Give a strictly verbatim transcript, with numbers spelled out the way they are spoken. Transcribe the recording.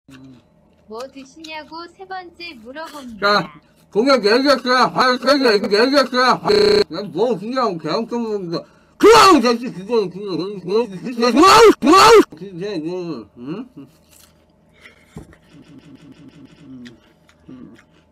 뭐 드시냐고 세 번째 물어봅니다. 자, 공약 얘기했어요. 아, 그래서 얘기했어요. 난 뭐 그냥 그냥 좀 먹는 그냥 됐지 그거 그거 그거 그거 그거 그거 응?